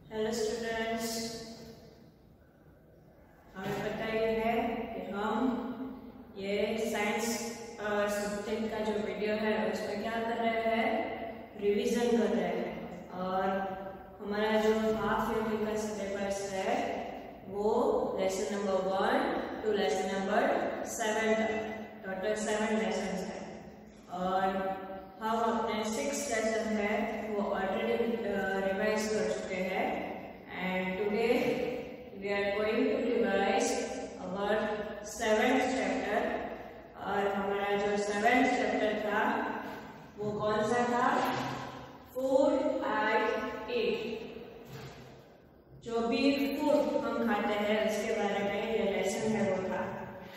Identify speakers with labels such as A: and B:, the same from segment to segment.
A: Hello students, हमें पता ही है कि हम ये साइंस सब्जेक्ट का जो वीडियो है उसमें क्या कर रहे हैं, रिवीजन कर रहे हैं। और हमारा जो हाफ ईयरली का सिलेबस है वो lesson number 1 to lesson number 7 तक, टोटल 7 लेसन है। और हम अपने 6 लेसन है वो ऑलरेडी रिवाइज कर चुके हैं। And today we are going to revise our 7th chapter. और हमारा जो 7th चैप्टर था वो कौन सा था? Food I eat. जो भी फूड हम खाते हैं उसके बारे में ये लेसन है वो था।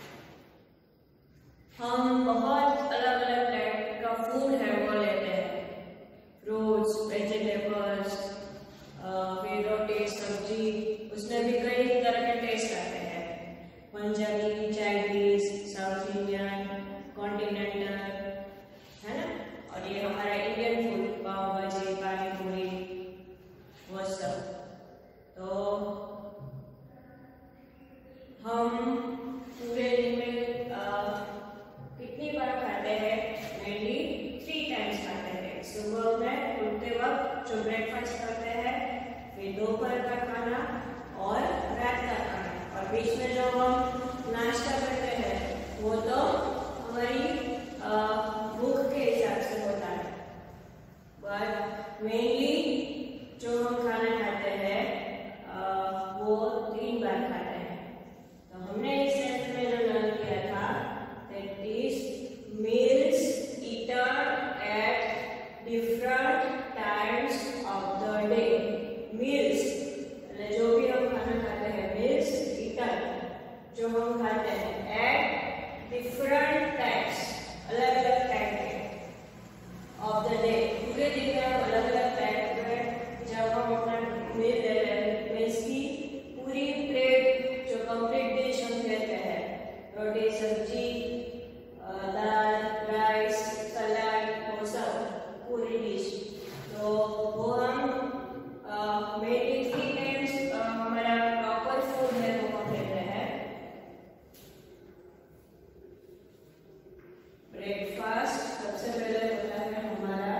A: हम बहुत अलग अलग टाइप का फूड है वो लेते हैं, फ्रूट्स, वेजिटेबल्स, फिर रोटी, सब्जी, उसमें भी कई तरह के टेस्ट आते हैं। Punjabi, Chinese, south Indian, continental, है ना। और ये हमारा इंडियन फूड, पाव भाजी, पानी पूरी, वो सब। तो हम पूरे दिन में कितनी बार खाते हैं? मेनली 3 टाइम्स खाते हैं। सुबह में उठते वक्त जो ब्रेकफास्ट करते हैं, फिर दोपहर का खाना और रात का खाना। और बीच में जो हम नाश्ता करते हैं वो तो हमारी भूख के हिसाब से होता है। बट मेनली जो हम खाना खाते हैं वो 3 बार खाते हैं। तो हमने इस लेसन में जो लर्न किया था that is meals eaten at different times of the day. Meals जो भी हम खाना खाते हैं, meals eaten जो हम खाते हैं at different times, अलग अलग टाइम पे of the day, पूरे दिन का अलग अलग टाइम पे जब हम अपना मील ले रहे हैं, मील्स की पूरी प्लेट जो कंप्लीट डिश हम कहते हैं, रोटी, सब्जी, दाल, राइस, सलाद, वो सब पूरी डिश। तो वो हम मेनली 3 टाइम्स हमारा प्रॉपर फूड है वो हम लेते हैं। ब्रेकफास्ट सबसे पहले होता है हमारा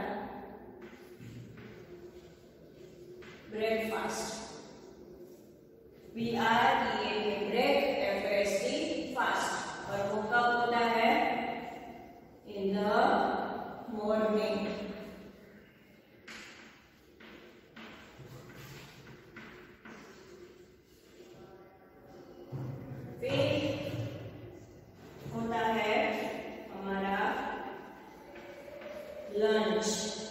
A: breakfast. We are eating break, FAST, fast. और वो कब होता है? In the morning. फिर होता है हमारा लंच,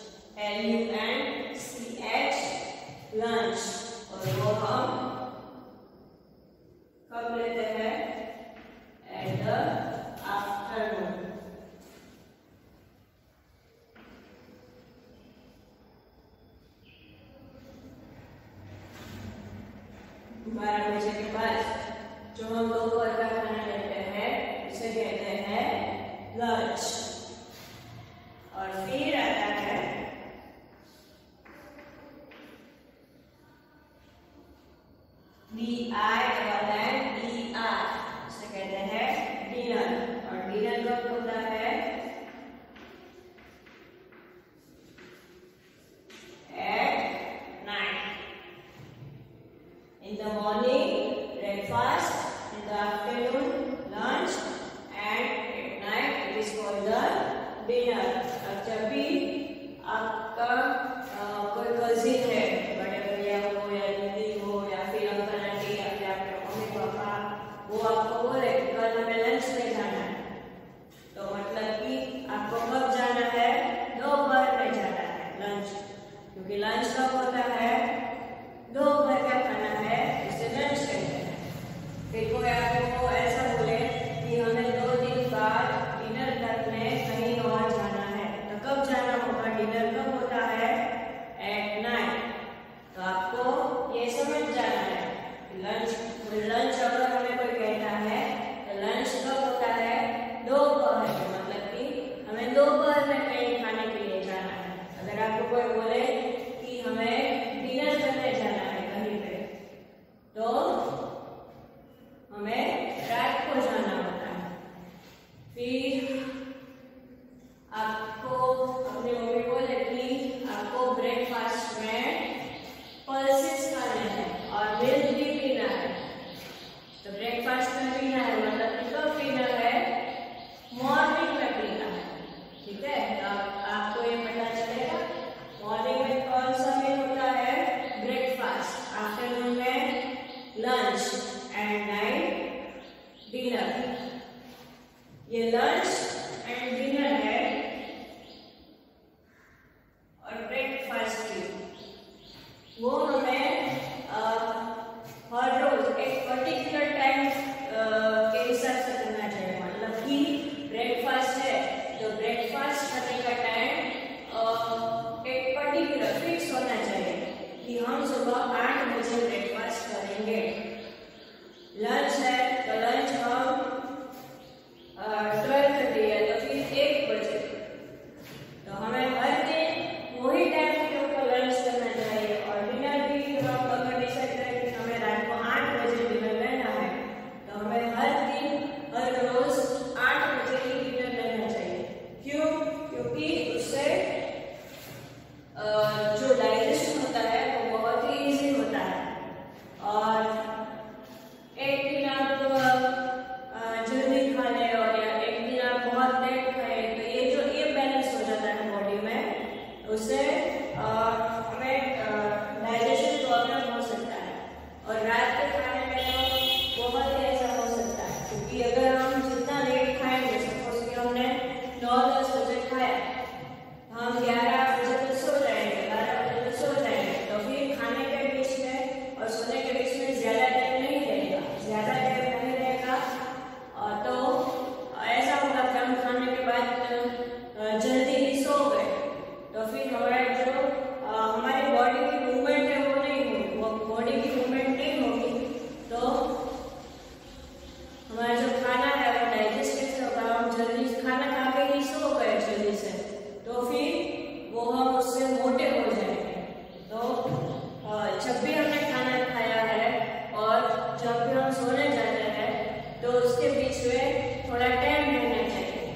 A: LUNCH, लंच। और वो हम कब लेते हैं? At the afternoon. बारह बजे के बाद जो हम दोपहर का खाना लेते हैं उसे कहते हैं लंच। और फिर आता है DINNER, उसे कहते हैं डिनर। और डिनर कब होता है? At night. In the morning, breakfast, in the afternoon, lunch, and at night it is called the dinner. अब जब भी आपका कोई कजिन है, बड़े भैया हो या दीदी हो या फिर अंकल आंटी या फिर आपके मम्मी पापा, वो आपको बोले कल हमें लंच में जाना है, तो मतलब कि आपको कब जाना है? दोपहर में जाना है लंच। क्योंकि लंच कब होता है? दोपहर का खाना है, इसे लंच कहते हैं। फिर कोई आपको ऐसा बोले कि हमें 2 दिन बाद डिनर करने कहीं और जाना है, तो कब जाना होगा? डिनर कब होता है? At night. तो आपको ये समझ जाना है लंच अगर हमें कोई कहता है तो लंच कब होता है? दोपहर में, मतलब कि हमें दोपहर में कहीं खाने के लिए जाना है। अगर आपको कोई बोले कि हमें डिनर करने जाना है ब्रेकफास्ट में पल्सेस खाने हैं और मिल्क भी पीना है। तो ब्रेकफास्ट में पीना है मतलब कब पीना है? मॉर्निंग में पीना है। ठीक है, तो आपको ये पता चलेगा मॉर्निंग में कौन सा मील होता है? ब्रेकफास्ट। आफ्टरनून में लंच एंड नाइट डिनर। ये लंच एंड डिनर है और ब्रेकफास्ट की वो हमें हर रोज एक पर्टिकुलर टाइम के हिसाब से करना चाहिए। मतलब कि ब्रेकफास्ट है तो ब्रेकफास्ट करने का टाइम एक पर्टिकुलर फिक्स होना चाहिए कि हम सुबह 8 बजे ब्रेकफास्ट करेंगे। लंच है तो लंच हम 12:30 है तो फिर 1 बजे। तो हमें हर दिन वही टाइम के ऊपर लंच करना चाहिए। और डिनर भी हम अगर डिसाइड करें कि हमें रात को 8 बजे डिनर लेना है तो हमें हर दिन हर रोज 8 बजे ही डिनर लेना चाहिए। क्यों? क्योंकि उससे जो डाइजेशन होता है वो बहुत ही इजी होता है। और एक दिन आप जल्दी खा ले और या एक दिन आप बहुत लेट खाए तो ये बैलेंस हो जाता है बॉडी में। उससे हमें डाइजेशन प्रॉब्लम हो सकता है। और रात के खाने में तो बहुत ही ऐसा हो सकता है क्योंकि अगर हम जितना लेट खाएंगे, सपोज कि हमने 9-10 बजे खाया, हम 11 बजे तक सो जाएंगे, 12 बजे तक सो जाएंगे, तो फिर खाने के बीच में और सोने के बीच में ज्यादा टाइम नहीं रहेगा, ज्यादा टाइम नहीं रहेगा। तो ऐसा होगा कि हम खाने के बाद जल्दी ही सो गए तो फिर हमारी बॉडी की मूवमेंट है वो नहीं होगी, वो बॉडी की मूवमेंट नहीं होगी तो हमारा जो खाना है वो डाइजेस्ट कैसे होगा? हम जल्दी खाना खा के ही सो गए जल्दी से तो फिर वो हम उससे मोटे हो जाएंगे। तो जब भी हमने खाना खाया है और जब भी हम सोने जाते हैं तो उसके बीच में थोड़ा टाइम रहना चाहिए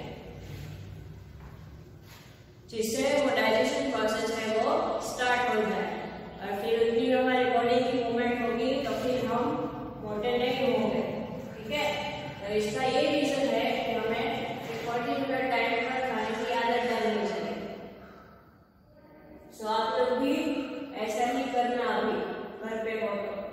A: जिससे वो डाइजेशन प्रोसेस है वो स्टार्ट हो जाए। और फिर उतनी हमारी बॉडी की मूवमेंट होगी तो फिर हम मोटे नहीं होंगे। ठीक है, तो इसका ये रीजन है कि हमें एक पर्टिकुलर टाइम पर खाने की आदत डालनी चाहिए। सो आप लोग भी ऐसा ही करना अभी घर पे हो तो।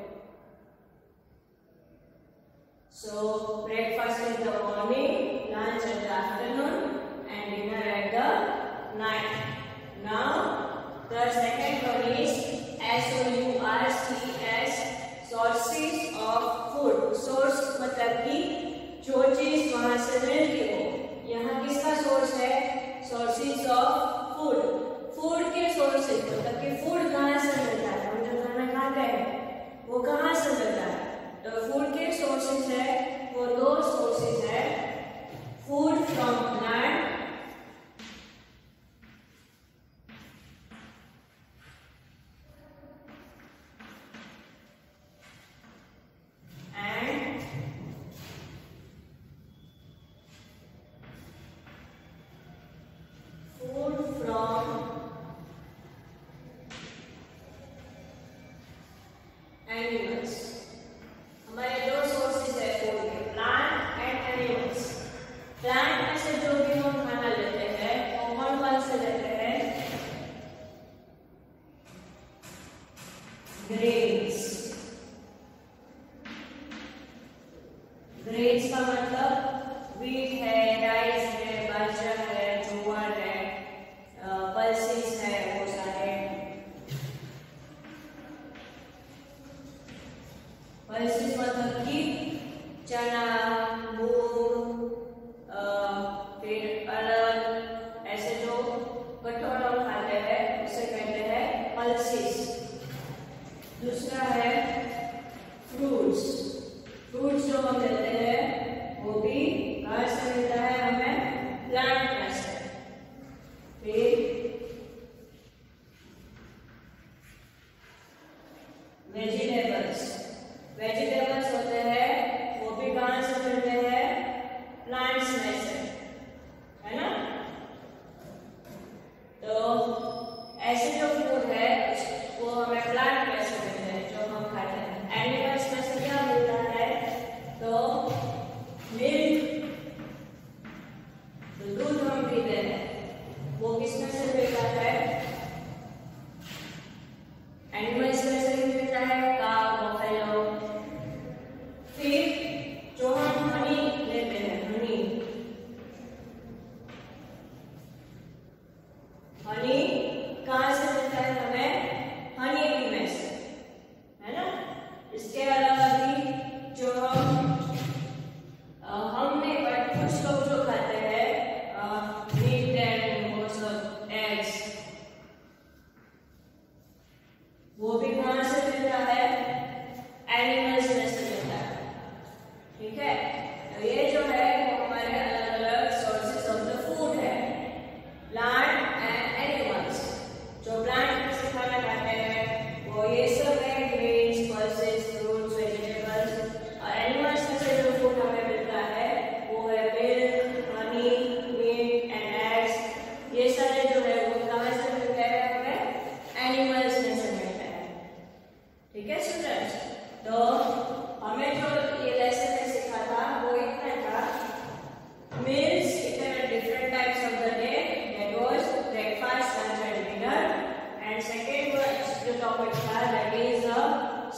A: So breakfast in the morning, lunch in the afternoon, and dinner at the night. Now the second one is SOURCES, sources of food. Source मतलब कि जो चीज वहां से मिलती हो। यहाँ किसका सोर्स है? Sources of food. फूड के सोर्सेज मतलब कि फूड कहाँ से मिलता है? हम जो खाना खाते हैं वो कहाँ से मिलता है? तो फूड के सोर्सेज है वो 2 सोर्सेज है। Food from plant and food from animals. हमारे 2 सोर्सेज है फूड के, प्लांट एंड एनिमल्स। प्लांट में से जो भी हम खाना लेते हैं वो कौन से लेते हैं? ग्रेन्स। ग्रेन्स का मतलब व्हीट है, राइस है, बाजरा है, ज्वार है, पल्सेस है, वो सारे पल्सेस मतलब कि चना, मूंग, फिर अरहर, ऐसे जो कठोर हम खाते हैं उसे कहते हैं पल्सेस। दूसरा है फ्रूट्स। फ्रूट्स जो हम लेते हैं वो भी कहाँ से मिलता है? हमें प्लांट में से। फिर वेजिटेबल्स। वेजिटेबल्स होते हैं वो भी कहाँ से मिलते हैं? प्लांट्स में से, है ना? तो ऐसे जो फूड है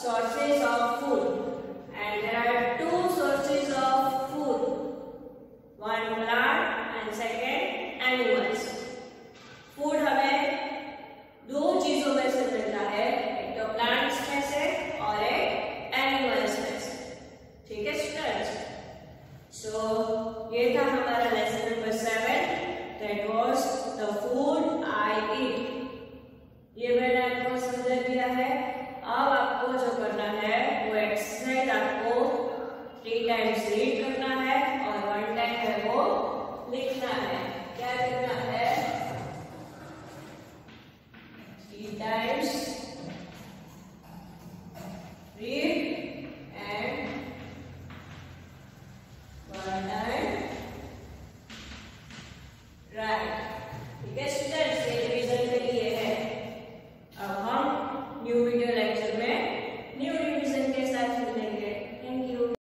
A: sources of food, and there are two sources of food. One plant